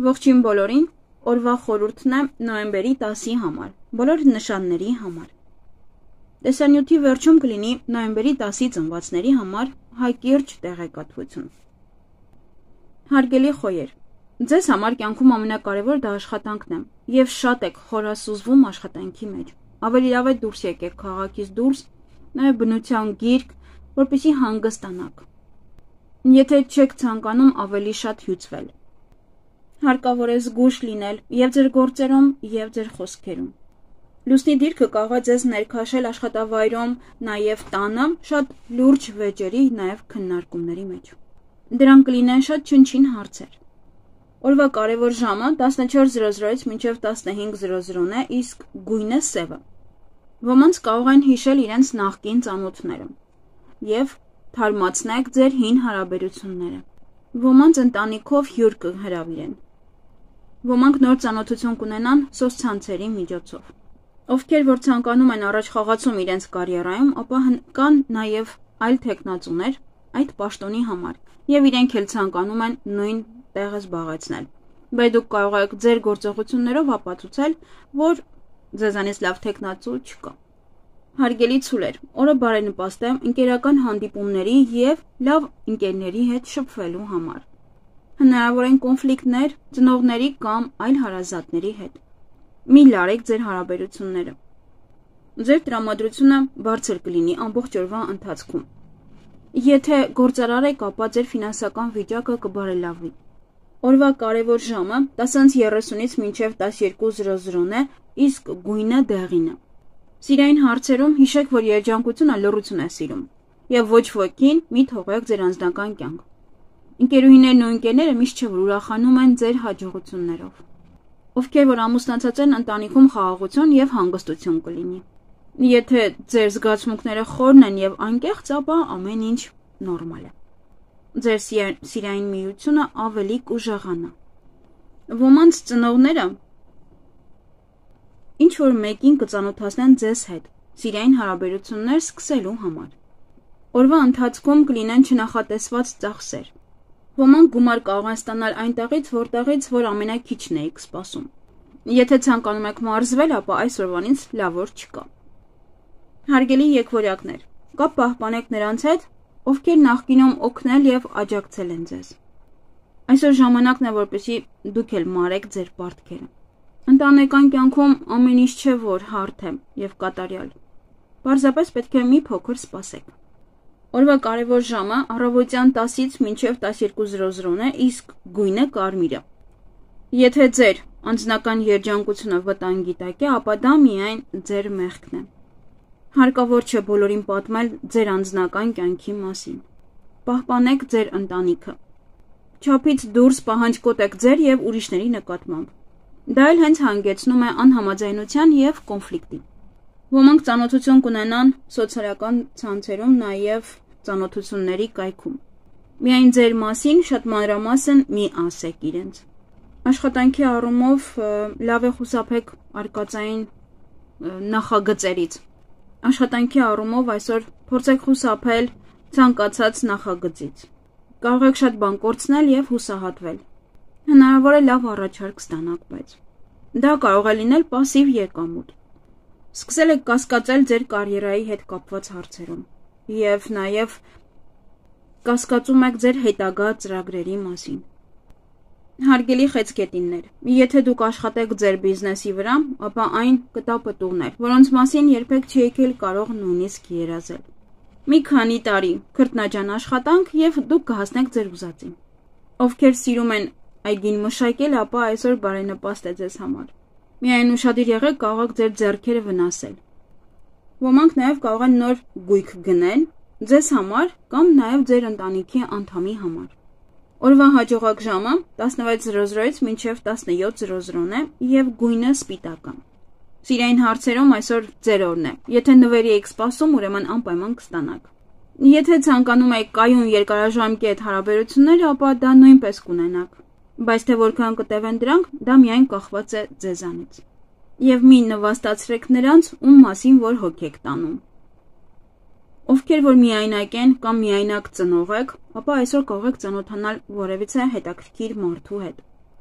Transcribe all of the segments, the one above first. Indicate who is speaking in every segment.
Speaker 1: Ողջույն բոլորին, օրվա խորհուրդն է նոյեմբերի 10-ի համար, բոլոր նշանների համար։ Տեսանյութի վերջում կլինի նոյեմբերի 10-ի ծնվածների համար հայկիրճ տեղեկատվություն։ Հարգելի խոյեր, ձեզ համար կյանքում ամենակարևոր դա աշխատանքն է, եւ շատ եք խորասուզվում աշխատանքի մեջ։ Ավելի լավ է դուրս եկեք քաղաքից դուրս, նաեւ բնության գիրք, որպեսզի հանգստանաք։ Եթե չեք ցանկանում ավելի շատ հյուծվել, հարկավոր է զգույշ լինել եւ ձեր գործերում եւ ձեր խոսքերում։ Լուսնի դիրքը կարող է ձեզ ներքաշել աշխատավայրում, նաեւ տանը, շատ լուրջ վեճերի, նաեւ քննարկումների մեջ։ Դրանք կլինեն շատ չնչին հարցեր։ Օրվա կարևոր ժամը 14:00-ից մինչև 15:00 է, իսկ գույնը սևը։ Ոմանց կարող են հիշել իրենց նախկին ծանոթները եւ թարմացնեք ձեր հին հարաբերությունները։ Ոմանց ընտանիքով հյուր կհրավիրեն։ Ոմանք նոր ծանոթություն կունենան սոցցանցերի միջոցով։ Ովքեր որ ցանկանում են առաջ խաղացում իրենց կարիերայում, ապա կան նաև այլ թեկնածուներ այդ պաշտոնի համար, եւ իրենք էլ ցանկանում են նույն տեղը զբաղեցնել։ Բայց դուք կարող եք ձեր գործողություններով ապացուցել, որ ձեզանից լավ թեկնածու չկա։ Հարգելի ցուլեր, օրը բարենպաստ է ընկերական հանդիպումների եւ լավ ընկերների հետ շփվելու համար։ Հնարավոր են կոնֆլիկտներ ծնողների կամ այլ հարազատների հետ։ Մի լարեք ձեր հարաբերությունները։ Ձեր տրամադրությունը բարձր կլինի ամբողջ օրվա ընթացքում։ Եթե գործարար եք, ապա ձեր ֆինանսական վիճակը կբարելավի։ Օրվա կարևոր ժամը 10:30-ից մինչև 12:00 է, իսկ գույնը դեղինը։ Սիրային հարցերում հիշեք, որ երջանկությունը լռություն է սիրում, եւ ոչ ոքին մի թողեք ձեր անձնական կյանք։ Ընկերուհիներն ու ընկերները միշտ չէ որ ուրախանում են ձեր հաջողություններով։ Ովքեր որ ամուսնացած են, ընտանիքում խաղաղություն եւ հանգստություն կլինի։ Եթե ձեր զգացմունքները խորն են եւ անկեղծ, ապա ամեն ինչ նորմալ է։ Ձեր սիրային միությունը ավելի կուժեղանա։ Ոմանց ծնողները ինչ որ մեկին կծանոթացնեն ձեզ հետ, սիրային հարաբերություններ սկսելու համար։ Օրվա ընթացքում կլինեն չնախատեսված ծախսեր։ Ոմանք գումար կարող են ստանալ այնտեղից, որ ամենաքիչն էիք սպասում։ Եթե ցանկանում եք մարզվել, ապա այսօրվանից լավ օր չկա։ Հարգելի եկվորյակներ, կապ պահպանեք նրանց հետ, ովքեր նախկինում օգնել եւ աջակցել են ձեզ։ Այսօր ժամանակն է, որպեսզի դուք էլ մարեք ձեր պարտքերը։ Ընտանեկան կյանքում ամեն ինչ չէ, որ հարթ է եւ կատարյալ։ Պարզապես պետք է մի փոքր սպասեք։ Օրվա կարևոր ժամը առավոտյան 10-ից մինչև 12:00 է, իսկ գույնը կարմիրը։ Եթե ձեր անձնական երջանկությունը վտանգի տակ է, ապա դա միայն ձեր մեղքն է։ Հարկավոր չէ բոլորին պատմել ձեր անձնական կյանքի մասին։ Պահպանեք ձեր ընտանիքը։ Չափից դուրս պահանջկոտ եք ձեր եւ ուրիշների նկատմամբ։ Դա էլ հենց հանգեցնում է անհամաձայնության եւ կոնֆլիկտի։ Ոմանք ծանոթություն կունենան սոցիալական ցանցերում, նաեւ ծանոթությունների կայքում։ Միայն ձեր մասին շատ մանրամասն մի ասեք իրենց։ Աշխատանքի առումով լավ է խուսափեք արկածային նախագծերից։ Աշխատանքի առումով այսօր փորձեք խուսափել ցանկացած նախագծից։ Կարող եք շատ բան կորցնել եւ հուսահատվել։ Հնարավոր է լավ առաջարկ ստանաք, բայց դա կարող է լինել пассив եկամուտ։ Սկսել եք կասկածել ձեր կարիերայի հետ կապված հարցերում եւ նաեւ կասկածում եք ձեր հետագա ծրագրերի մասին։ Հարգելի խեցգետիններ, եթե դուք աշխատեք ձեր բիզնեսի վրա, ապա այն կտա պտուղներ, որոնց մասին երբեք չեք կարող նույնիսկ երազել։ Մի քանի տարի քրտնաջան աշխատանք եւ դուք կհասնեք ձեր ուզածին։ Ովքեր սիրում են այգին մշակել, ապա այսօր բարենպաստ է ձեզ համար։ Միայն ուշադիր եղեք, կարող եք ձեր ձեռքերը վնասել։ Ոմանք նաեւ կարող են նոր գույք գնել ձեզ համար կամ նաեւ ձեր ընտանիքի անդամի համար։ Օրվա հաջողակ ժամը 16:00-ից մինչև 17:00 է եւ գույնը սպիտակը։ Սիրային հարցերում այսօր ձեր օրն է։ Եթե նվերի եք սպասում, ուրեմն անպայման կստանաք։ Եթե ցանկանում եք կայուն երկարաժամկետ հարաբերություններ, ապա դա նույնպես կունենաք։ Բայց թե որքան կտևեն դրանք, դա միայն կախված է ձեզանից։ Եվ մի նվաստացրեք նրանց, ում մասին որ հոգ եք տանում։ Ովքեր որ միայնակ են կամ միայնակ ծնող եք, ապա այսօր կարող եք ծանոթանալ որևիցե հետաքրքիր մարդու հետ։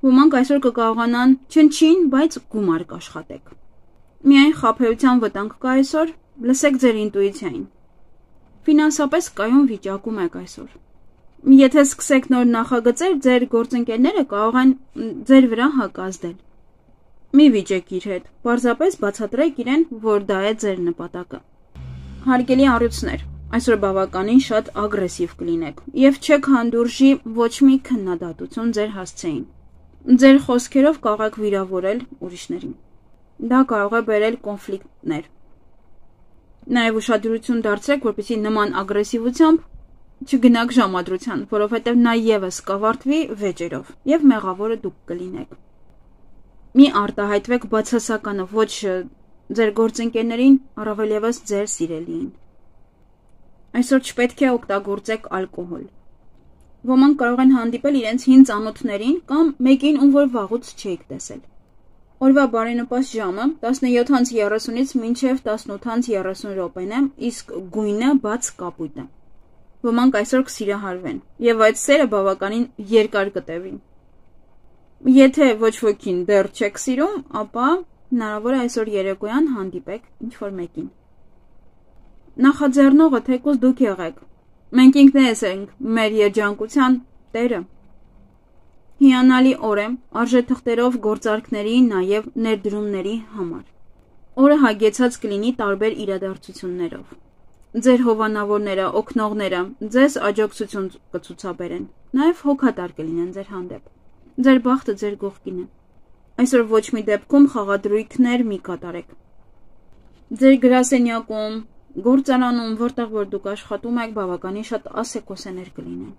Speaker 1: Ոմանք այսօր կկարողանան չնչին, բայց գումար կաշխատեք։ Միայն խաբեության վտանգ կա այսօր, լսեք ձեր ինտուիցիային։ Ֆինանսապես կայուն վիճակում եք այսօր։ Եթե սկսեք նոր նախագծեր, ձեր գործընկերները կարող են ձեր վրա հակազդել։ Մի վիճեք իր հետ, պարզապես բացատրեք իրեն, որ դա է ձեր նպատակը։ Հարգելի առյուծներ, այսօր բավականին շատ ագրեսիվ կլինեք եւ չեք հանդուրժի ոչ մի քննադատություն ձեր հասցեին։ Ձեր խոսքերով կարող եք վիրավորել ուրիշներին։ Դա կարող է բերել կոնֆլիկտներ։ Նաեւ ուշադրություն դարձրեք, որպեսզի նման ագրեսիվությամբ չգնաք ժամադրության, որովհետև նա եւս կավարտվի վեճերով եւ մեղավորը դուք կլինեք։ Մի արտահայտվեք բացասականը ոչ ձեր գործընկերներին, առավել եւս ձեր սիրելիին։ Այսօր չպետք է օգտագործեք ալկոհոլ։ Ոմանք կարող են հանդիպել իրենց հին ծանոթներին կամ մեկին, ում որ վաղուց չէիք տեսել։ Օրվա բարենպաստ ժամը 17:30-ից մինչև 18:30 րոպեն է, իսկ գույնը բաց կապույտ է։ Ոմանք այսօր կսիրահարվեն, եւ այդ սերը բավականին երկար կտևի։ Եթե ոչ ոքին դեռ չեք սիրում, ապա հնարավոր է այսօր երեկոյան հանդիպեք ինչ-որ մեկին։ Նախաձեռնողը թեկուզ դուք եղեք։ Մենք ինքներս ենք մեր երջանկության տերը։ Հիանալի օր է, արժեթղթերով գործարքների, նաև ներդրումների համար։ Օրը հագեցած կլինի տարբեր իրադարձություններով։ Ձեր հովանավորները, օգնողները ձեզ աջակցություն կցուցաբերեն, նաև հոգատար կլինեն ձեր հանդեպ։ Ձեր բախտը ձեր կողքին է։ Այսօր ոչ մի դեպքում խաղադրույքներ մի կատարեք։ Ձեր գրասենյակում, գործարանում, որտեղ որ դուք աշխատում եք, բավականին շատ ասեկոսեներ կլինեն։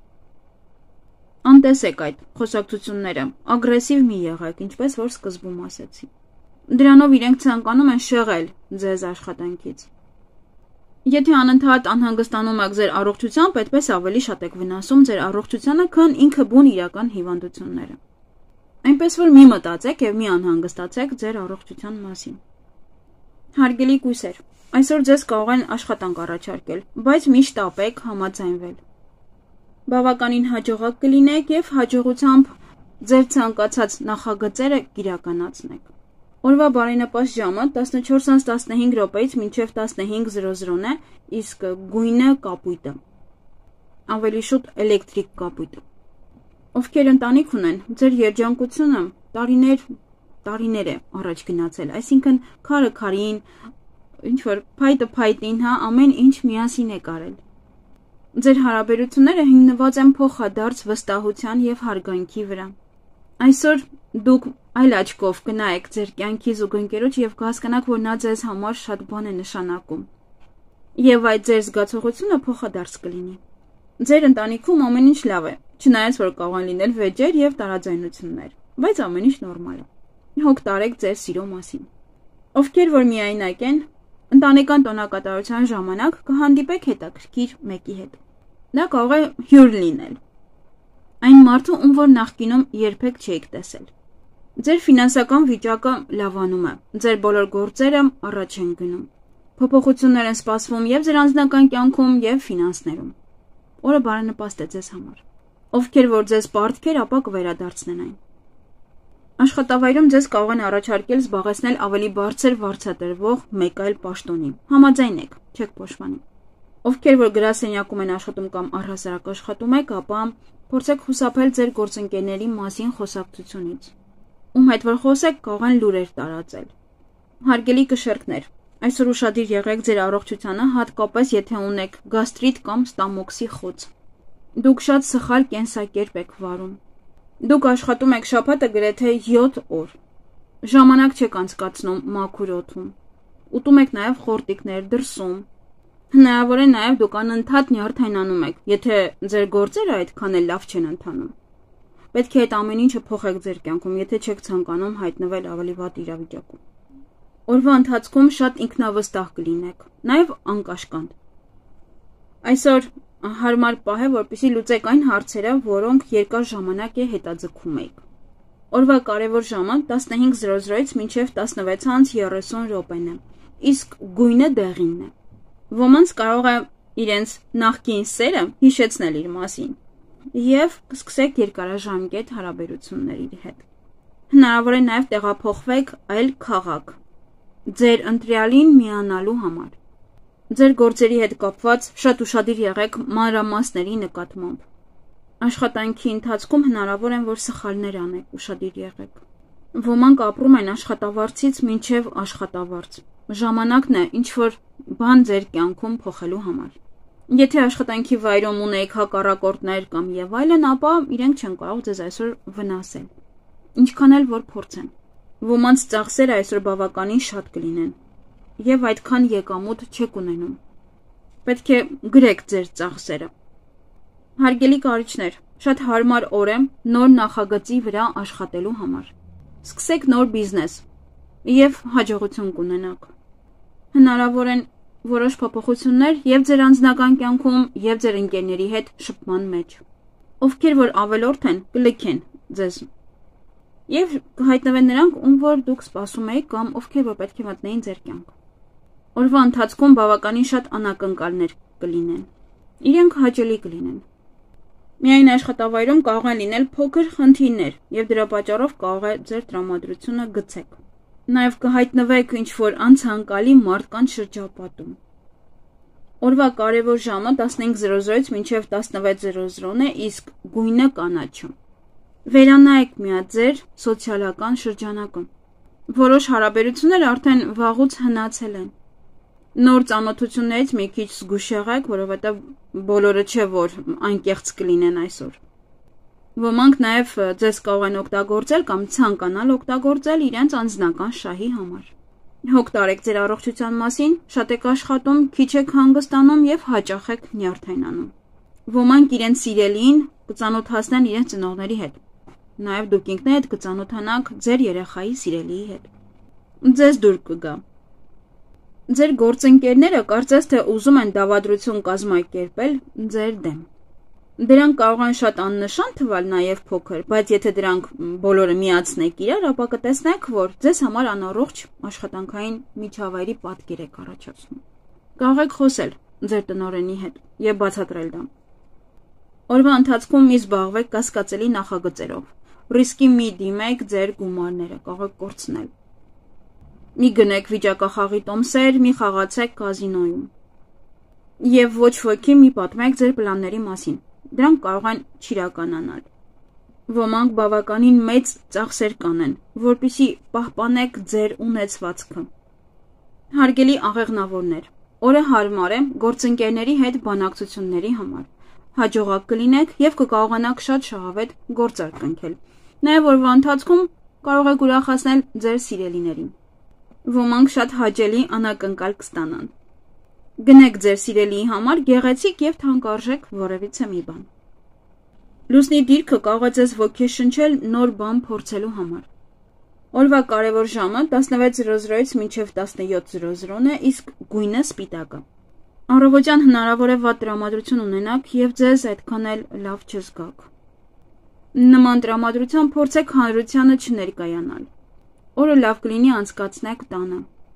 Speaker 1: Անտեսեք այդ խոսակցությունները, ագրեսիվ մի եղեք, ինչպես որ սկզբում ասեցի։ Դրանով իրենք ցանկանում են շեղել ձեզ աշխատանքից։ Եթե անընդհատ անհանգստանում եք ձեր առողջությամբ, այդպես ավելի շատ եք վնասում ձեր առողջությանը, քան ինքը բուն իրական հիվանդությունները։ Այնպես որ մի մտածեք եւ մի անհանգստացեք ձեր առողջության մասին։ Հարգելի կույսեր, այսօր ձեզ կարող են աշխատանք առաջարկել, բայց մի շտապեք համաձայնվել։ Բավականին հաջողակ կլինեք եւ հաջողությամբ ձեր ցանկացած նախագծերը կիրականացնեք։ Օրվա բարենպաստ ժամը 14:15 րոպեից մինչև 15:00 է, իսկ գույնը կապույտը։ Ավելի շուտ էլեկտրիկ կապույտ։ Ովքեր ընտանիք ունեն, ձեր երջանկությունը տարիներ է առաջ գնացել, այսինքն քարը քարին, ինչ որ փայտը փայտին, ամեն ինչ միասին է կարել։ Ձեր հարաբերությունները հիմնված են փոխադարձ վստահության եւ հարգանքի վրա։ Այսօր դուք այլ աչքով կնայեք ձեր կյանքի զուգընկերոջ եւ կհասկանաք, որ նա ձեզ համար շատ բան է նշանակում։ Եվ այդ ձեր զգացողությունը փոխադարձ կլինի։ Ձեր ընտանիքում ամեն ինչ լավ է, չնայած որ կարող են լինել վեճեր եւ տարաձայնություններ, բայց ամեն ինչ նորմալ է։ Հոգ տարեք ձեր սիրո մասին։ Ովքեր որ միայնակ են, ընտանեկան տոնակատարության ժամանակ կհանդիպեք հետաքրքիր մեկի հետ։ Դա կարող է հյուր լինել։ Այն մարդու, ում որ նախկինում երբեք չէիք տեսել։ Ձեր ֆինանսական վիճակը լավանում է, ձեր բոլոր գործերը առաջ են գնում։ Փոփոխություններ են սպասվում եւ ձեր անձնական կյանքում եւ ֆինանսներում։ Օրը բարենպաստ է ձեզ համար։ Ովքեր որ ձեզ պարտքեր, ապա կվերադարձնեն այն։ Աշխատավայրում ձեզ կարող են առաջարկել զբաղեցնել ավելի բարձր վարձատրվող մեկ այլ պաշտոնի։ Համաձայնեք, չեք փոշմանի։ Ովքեր որ գրասենյակում են աշխատում կամ առհասարակ աշխատում եք, ապա փորձեք խուսափել ձեր գործընկերների մասին խոսակցությունից։ Ում հետ որ խոսեք, կարող են լուրեր տարածել։ Հարգելի կշեռքներ, այսօր ուշադիր եղեք ձեր առողջությանը, հատկապես եթե ունեք գաստրիտ կամ ստամոքսի խոց։ Դուք շատ սխալ կենսակերպ եք վարում։ Դուք աշխատում եք շաբաթը գրեթե 7 օր։ Ժամանակ չեք անցկացնում մաքուր օդում։ Ուտում եք նաև խորտիկներ դրսում։ Հնարավոր է նաև դուք անընդհատ նյարդայնանում եք, եթե ձեր գործերը այդքան էլ լավ չեն ընթանում։ Պետք է այդ ամեն ինչը փոխեք ձեր կյանքում, եթե չեք ցանկանում հայտնվել ավելի վատ իրավիճակում։ Օրվա ընթացքում շատ ինքնավստահ կլինեք, նաև անկաշկանդ։ Այսօր հարմար պահ է, որպեսզի լուծեք այն հարցերը, որոնք երկար ժամանակ է հետաձգում եք։ Օրվա կարևոր ժամը 15:00-ից մինչև 16:30 րոպեն է, իսկ գույնը դեղինն է։ Ոմանց կարող է իրենց նախկին սերը հիշեցնել իր մասին։ եւ կսկսեք երկարաժամկետ հարաբերություններ իր հետ։ Հնարավոր է նաեւ տեղափոխվեք այլ քաղաք ձեր ընտրյալին միանալու համար։ Ձեր գործերի հետ կապված շատ ուշադիր եղեք մանրամասների նկատմամբ։ Աշխատանքի ընթացքում հնարավոր է, որ սխալներ անեք, ուշադիր եղեք։ Ոմանք ապրում են աշխատավարձից մինչև աշխատավարձ։ Ժամանակն է ինչ-որ բան ձեր կյանքում փոխելու համար։ Եթե աշխատանքի վայրում ունեք հակառակորդներ կամ եւ այլն, ապա իրենք չեն կարող ձեզ այսօր վնասել։ Ինչքան էլ որ փորձեն։ Ոմանց ծախսերը այսօր բավականին շատ կլինեն եւ այդքան եկամուտ չեք ունենում։ Պետք է գրեք ձեր ծախսերը։ Հարգելի կարիճներ, շատ հարմար օր է նոր նախագծի վրա աշխատելու համար։ Սկսեք նոր բիզնես եւ հաջողություն կունենաք։ Հնարավոր են որոշ փոփոխություններ եւ ձեր անձնական կյանքում եւ ձեր ընկերների հետ շփման մեջ։ Ովքեր որ ավելորդ են, կլքեն ձեզ։ Եվ կհայտնվեն նրանք, ում որ դուք սպասում եք կամ ովքեր որ պետք է մտնեին ձեր կյանք։ Օրվա ընթացքում բավականին շատ անակնկալներ կլինեն։ Իրենք հաճելի կլինեն։ Միայն աշխատավայրում կարող են լինել փոքր խնդիրներ եւ դրա պատճառով կարող է ձեր տրամադրությունը գցեք։ Նաեւ կհայտնվեք ինչ-որ անցանկալի մարդկանց շրջապատում։ Օրվա կարևոր ժամը 15:00-ից մինչև 16:00 է, իսկ գույնը կանաչը։ Վերանայեք միա ձեր սոցիալական շրջանակում։ Որոշ հարաբերություններ արդեն վաղուց հնացել են։ Նոր ծանոթություններից մի քիչ զգուշ եղեք, որովհետև բոլորը չէ, որ անկեղծ կլինեն այսօր։ Ոմանք նաև ձեզ կարող են օգտագործել կամ ցանկանալ օգտագործել իրենց անձնական շահի համար։ Հոգ տարեք ձեր առողջության մասին, շատ եք աշխատում, քիչ եք հանգստանում եւ հաճախ եք նյարդայնանում։ Ոմանք իրենց սիրելիին կծանոթացնեն իրենց ծնողների հետ։ Նաև դուք ինքներդ կծանոթանաք ձեր երեխայի սիրելիի հետ։ Ձեզ դուր կգա։ Ձեր գործընկերները կարծես թե ուզում են դավադրություն կազմակերպել ձեր դեմ։ Դրանք կարող են շատ աննշան թվալ նաև փոքր, բայց եթե դրանք բոլորը միացնեք իրար, ապա կտեսնեք, որ ձեզ համար անառողջ աշխատանքային միջավայրի պատկեր եք առաջացնում։ Կարող եք խոսել ձեր տնօրենի հետ եւ բացատրել դա։ Օրվա ընթացքում մի զբաղվեք կասկածելի նախագծերով։ Ռիսկի մի դիմեք ձեր գումարները, կարող եք կորցնել։ Մի գնեք վիճակախաղի տոմսեր, մի խաղացեք կազինոյում։ Եվ ոչ ոքի մի պատմեք ձեր պլանների մասին։ Դրանք կարող են չիրականանալ։ Ոմանք բավականին մեծ ծախսեր կանեն, որպեսզի պահպանեք ձեր ունեցվածքը։ Հարգելի աղեղնավորներ, օրը հարմար է գործընկերների հետ բանակցությունների համար։ Հաջողակ կլինեք եւ կկարողանաք շատ շահավետ գործարք կնքել։ Նաեւ օրվա ընթացքում կարող եք ուրախացնել ձեր սիրելիներին։ Ոմանք շատ հաճելի անակնկալ կստանան։ Գնեք ձեր սիրելիի համար գեղեցիկ եւ թանկարժեք որևիցե մի բան։ Լուսնի դիրքը կարող է ձեզ ոգեշնչել նոր բան փորձելու համար։ Օրվա կարևոր ժամը 16:00-ից մինչև 17:00 է, իսկ գույնը սպիտակը։ Առավոտյան հնարավոր է վատ տրամադրություն ունենաք եւ ձեզ այդքան էլ լավ չզգաք։ Նման տրամադրության փորձեք հանրությանը չներկայանալ։ Օրը լավ կլինի անցկացնեք տանը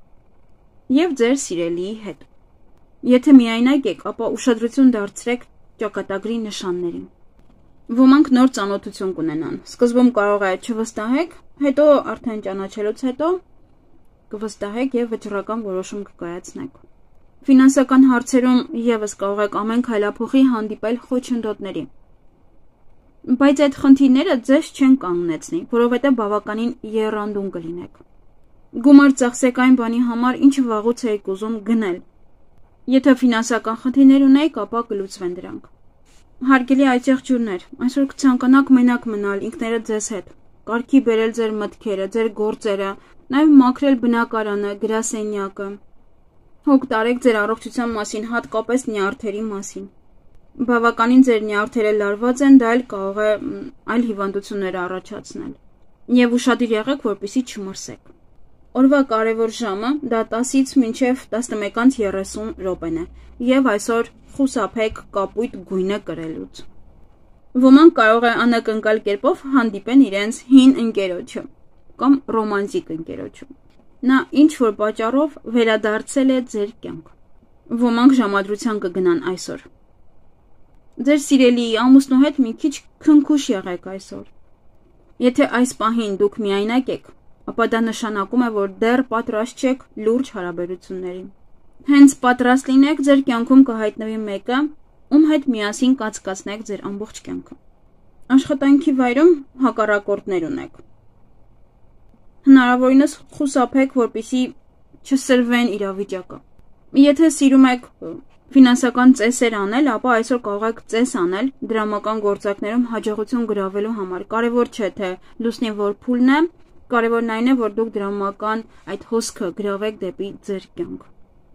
Speaker 1: եւ ձեր սիրելիի հետ։ Եթե միայնակ եք, ապա ուշադրություն դարձրեք ճակատագրի նշաններին։ Ոմանք նոր ծանոթություն կունենան։ Սկզբում կարող է չվստահեք, հետո արդեն ճանաչելուց հետո կվստահեք եւ վճռական որոշում կկայացնեք։ Ֆինանսական հարցերում եւս կարող եք ամեն քայլափոխի հանդիպել խոչընդոտների։ Բայց այդ խնդիրները ձեզ չեն կանգնեցնի, որովհետեւ բավականին եռանդուն կլինեք։ Գումար ծախսեք այն բանի համար, ինչը վաղուց եք ուզում գնել։ Եթե ֆինանսական խնդիրներ ունեք, ապա կլուծվեն դրանք։ Հարգելի այցեղջուրներ, այսօր կցանկանաք մենակ մնալ ինքներդ ձեզ հետ, կարգի բերել ձեր մտքերը, ձեր գործերը, նաև մաքրել բնակարանը, գրասենյակը։ Հոգ տարեք ձեր առողջության մասին, հատկապես նյարդերի մասին։ Բավականին ձեր նյարդերը լարված են, դա էլ կարող է այլ հիվանդություններ առաջացնել։ Եվ ուշադիր եղեք, որպեսզի չմրսեք։ Օրվա կարևոր ժամը դա 10-ից մինչև 11:30 րոպեն է, եւ այսօր խուսափեք կապույտ գույնը կրելուց։ Ոմանք կարող է անակնկալ կերպով հանդիպեն իրենց հին ընկերոջը կամ ռոմանտիկ ընկերոջը։ Նա ինչ որ պատճառով վերադարձել է ձեր կյանք։ Ոմանք ժամադրության կգնան այսօր։ Ձեր սիրելի ամուսնու հետ մի քիչ քնքուշ եղեք այսօր։ Եթե այս պահին դուք միայնակ եք, ապա դա նշանակում է, որ դեռ պատրաստ չեք լուրջ հարաբերություններին։ Հենց պատրաստ լինեք, ձեր կյանքում կհայտնվի մեկը, ում հետ միասին կացկացնեք ձեր ամբողջ կյանքը։ Աշխատանքի վայրում հակառակորդներ ունեք։ Հնարավորինս խուսափեք, որպեսզի չսրվեն իրավիճակը։ Եթե սիրում եք ֆինանսական ծեսեր անել, ապա այսօր կարող եք ծես անել դրամական գործակներում հաջողություն գրավելու համար։ Կարևոր չէ, թե լուսնի որ փուլն է, կարևորն այն է, որ դուք դրամական այդ հոսքը գրավեք դեպի ձեր կյանք։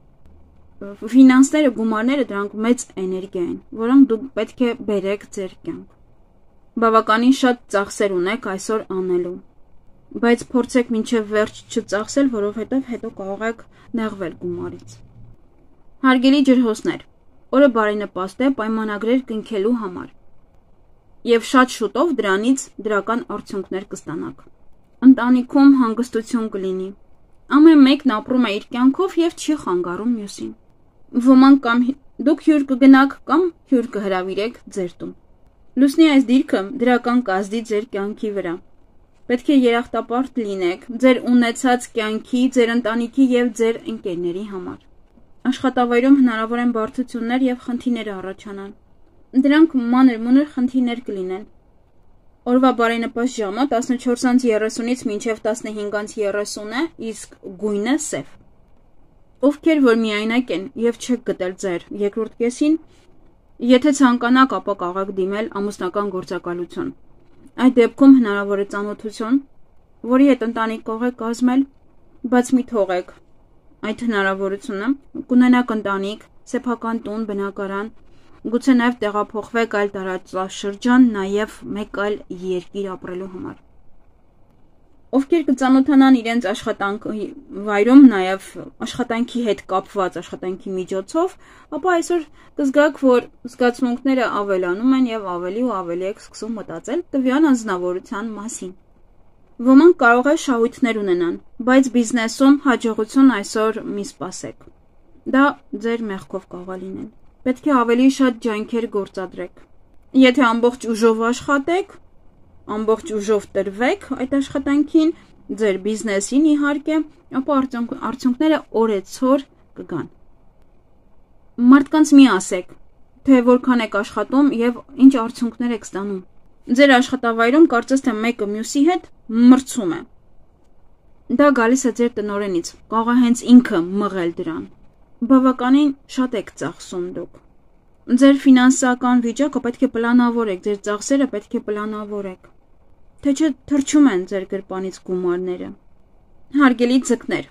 Speaker 1: Ֆինանսները, գումարները դրանք մեծ էներգիա են, որոնք դուք պետք է բերեք ձեր կյանք։ Բավականին շատ ծախսեր ունեք այսօր անելու, բայց փորձեք մինչև վերջ չծախսել, որովհետև հետո կարող եք նեղվել գումարից։ Հարգելի ջրհոսներ, օրը բարենպաստ է պայմանագրեր կնքելու համար եւ շատ շուտով դրանից դրական արդյունքներ կստանաք։ Ընտանիքում հանգստություն կլինի։ Ամեն մեկն ապրում է իր կյանքով եւ չի խանգարում մյուսին։ Ոմանք կամ դուք հյուր կգնաք կամ հյուր կհրավիրեք ձեր տուն։ Լուսնի այս դիրքը դրական կազդի ձեր կյանքի վրա։ Պետք է երախտապարտ լինեք ձեր ունեցած կյանքի, ձեր ընտանիքի եւ ձեր ընկերների համար։ Աշխատավայրում հնարավոր են բարդություններ եւ խնդիրներ առաջանան։ Դրանք մանր-մունր խնդիրներ կլինեն։ Օրվա բարենպաստ ժամը 14:30-ից մինչև 15:30 է, իսկ գույնը սև։ Ովքեր որ միայնակ են եւ չեք գտել ձեր երկրորդ կեսին, եթե ցանկանաք, ապա կարող եք դիմել ամուսնական գործակալություն։ Այդ դեպքում հնարավոր է ծանոթություն, որի հետ ընտանիք կարող եք կազմել, բայց մի թողեք այդ հնարավորությունը, կունենաք ընտանիք, սեփական տուն, բնակարան, գուցե նաև տեղափոխվեք այլ տարածաշրջան, նաև մեկ այլ երկիր ապրելու համար։ Ովքեր կծանոթանան իրենց աշխատանքի վայրում, նաև աշխատանքի հետ կապված աշխատանքի միջոցով, ապա այսօր կզգաք, որ զգացմունքները ավելանում են եւ ավելի եք սկսում մտածել տվյալ անձնավորության մասին։ Ոմանք կարող է շահույթներ ունենան, բայց բիզնեսում հաջողություն այսօր մի սպասեք։ Դա ձեր մեղքով կարող է լինել։ Պետք է ավելի շատ ջանքեր գործադրեք։ Եթե ամբողջ ուժով աշխատեք, ամբողջ ուժով տրվեք այդ աշխատանքին, ձեր բիզնեսին իհարկե, ապա արդյունքները օրեցօր կգան։ Մարդկանց մի ասեք, թե որքան եք աշխատում եւ ինչ արդյունքներ եք ստանում։ Ձեր աշխատավայրում կարծես թե մեկը մյուսի հետ մրցում է։ Դա գալիս է ձեր տնօրենից, կարող է հենց ինքը մղել դրան։ Բավականին շատ եք ծախսում դուք։ Ձեր ֆինանսական վիճակը պետք է պլանավորեք, ձեր ծախսերը պետք է պլանավորեք, թե չէ թրջում են ձեր գրպանից գումարները։ Հարգելի ձկներ,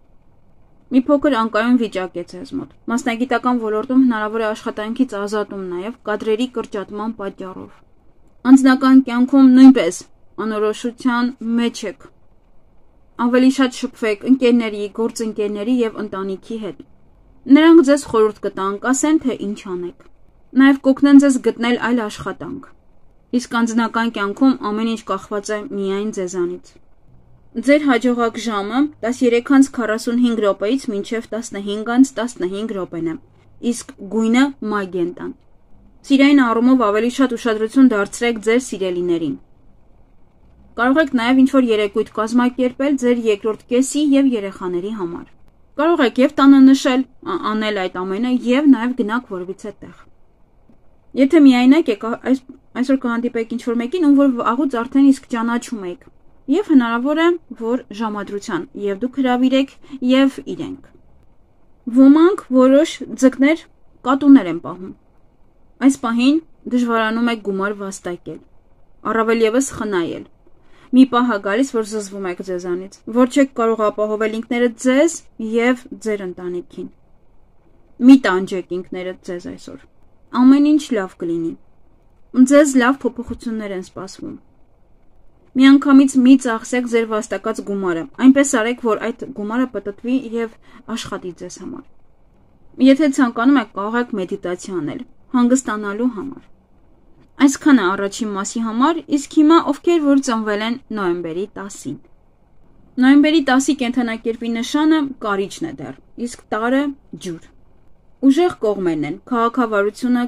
Speaker 1: մի փոքր անկայուն վիճակ է ձեզ մոտ։ Մասնագիտական ոլորտում հնարավոր է աշխատանքից ազատում նաև կադրերի կրճատման պատճառով։ Անձնական կյանքում նույնպես անորոշության մեջ եք։ Ավելի շատ շփվեք ընկերների, գործընկերների եւ ընտանիքի հետ։ Նրանք ձեզ խորհուրդ կտան, կասեն, թե ինչ անեք։ Նաև կօգնեն ձեզ գտնել այլ աշխատանք։ Իսկ անձնական կյանքում ամեն ինչ կախված է միայն ձեզանից։ Ձեր հաջողակ ժամը 13:45 րոպեից մինչև 15:15 րոպեն է, իսկ գույնը մագենտան։ Սիրային առումով ավելի շատ ուշադրություն դարձրեք ձեր սիրելիներին։ Կարող եք նաև ինչ-որ երեկույթ կազմակերպել ձեր երկրորդ կեսի եւ երեխաների համար։ Կարող եք եւ տանը նշել, անել այդ ամենը եւ նաև գնաք որևիցե տեղ։ Եթե միայնակ եք, այսօր կհանդիպեք ինչ-որ մեկին, ում որ աղուց արդեն իսկ ճանաչում եք, եւ հնարավոր է, որ ժամադրության եւ դուք հրավիրեք եւ իրենք։ Ոմանք որոշ ձկներ կատուներ են պահում։ Այս պահին դժվարանում է գումար վաստակել, առավել եւս խնայել։ Մի պահ է գալիս, որ զզվում եք ձեզանից, որ չեք կարող ապահովել ինքներդ ձեզ եւ ձեր ընտանիքին։ Մի տանջեք ինքներդ ձեզ այսօր։ Ամեն ինչ լավ կլինի։ Ձեզ լավ փոփոխություններ են սպասվում։ Միանգամից մի ծախսեք ձեր վաստակած գումարը, այնպես արեք, որ այդ գումարը պտտվի եւ աշխատի ձեզ համար։ Եթե ցանկանում եք, կարող եք մեդիտացիա անել, հանգստանալու համար։ Այսքանը առաջին մասի համար, իսկ հիմա ովքեր որ ծնվել են նոյեմբերի 10-ին։ Նոյեմբերի 10-ի կենդանակերպի նշանը կարիճն է դեռ, իսկ տարը ջուր։ Ուժեղ կողմերն են, քաղաքավարությունը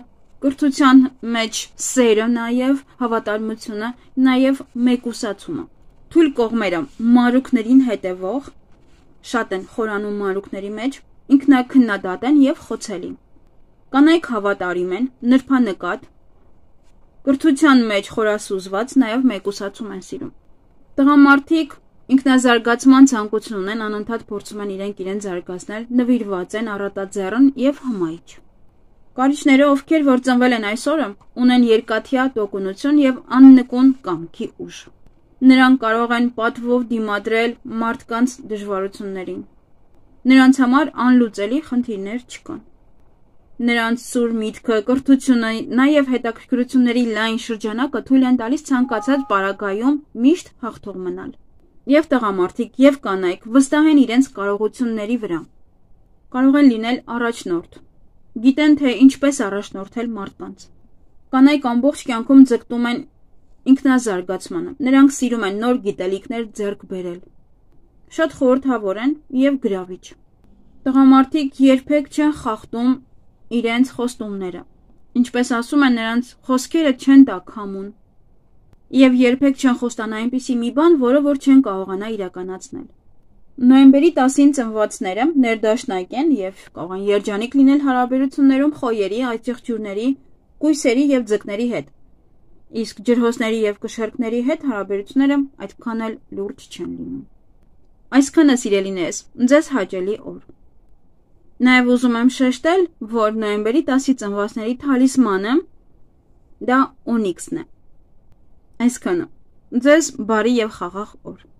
Speaker 1: կրթության մեջ սերը, նաև հավատարմությունը, նաև մեկուսացումը։ Թույլ կողմերը մանրուքներին հետևող, շատ են խորանում մանրուքների մեջ, ինքնակնդադատ են և խոցելի։ Կանայք հավատարիմ են, նրբանկատ, կրթության մեջ խորասուզված, նաև մեկուսացում են սիրում։ Տղամարդիկ ինքնազարգացման ցանկություն ունեն, անընդհատ փորձում են իրենք զարգացնել, նվիրված են, առատաձեռն և հմայիչ։ Կարիճները, ովքեր որ ծնվել են այսօրը, ունեն երկաթյա տոկունություն և աննկուն կամքի ուժ։ Նրանք կարող են պատվով դիմադրել մարդկանց դժվարություններին։ Նրանց համար անլուծելի խնդիրներ չկան։ Նրանց սուր միտքը, կրթությունը, նաև հետաքրքրությունների լայն շրջանակը թույլ են տալիս ցանկացած պարագայում միշտ հաղթող մնալ։ Եվ տղամարդիկ, և կանայք վստահ են իրենց կարողությունների վրա։ Կարող են լինել առաջնորդ։ Գիտեն, թե ինչպես առաջնորդել մարդկանց։ Կանայք ամբողջ կյանքում ձգտում են ինքնազարգացմանը։ Նրանք սիրում են նոր գիտելիքներ ձեռք բերել։ Շատ խորհրդավոր են և գրավիչ։ Տղամարդիկ երբեք չեն խախտում իրենց խոստումները։ Ինչպես ասում են, նրանց խոսքերը չեն տա քամուն։ Եվ երբեք չեն խոստանա այնպիսի մի բան, որը որ չեն կարողանա իրականացնել։ Նոյեմբերի 10-ին ծնվածները ներդաշնակ են և կարող են երջանիկ լինել հարաբերություններում խոյերի, այծեղջյուրների, կույսերի և ձկների հետ։ Իսկ ջրհոսների և կշեռքների հետ հարաբերությունները այդքան էլ լուրջ չեն լինում։ Այսքանը, սիրելիներս, ձեզ հաճելի օր։ Նաև ուզում եմ շեշտել, որ նոյեմբերի 10-ի ծնվածների թալիսմանը դա օնիքսն է։ Այսքանը, ձեզ բարի և խաղաղ օր։